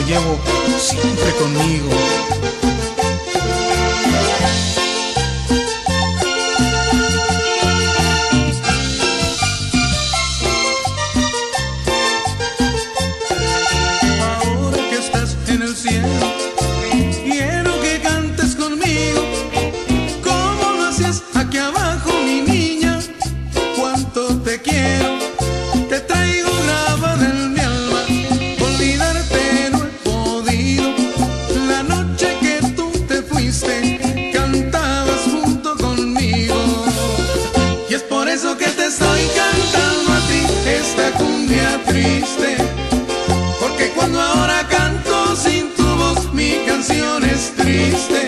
llevo siempre conmigo. Ahora que estás en el cielo, quiero que cantes conmigo, como lo hacías aquí abajo, mi niña. Cuánto te quiero, te traigo grabada en mi alma, olvidarte no he podido. La noche que tú te fuiste, cantabas junto conmigo, y es por eso que te estoy cantando a ti esta cumbia triste, porque cuando ahora canto sin tu voz, mi canción es triste.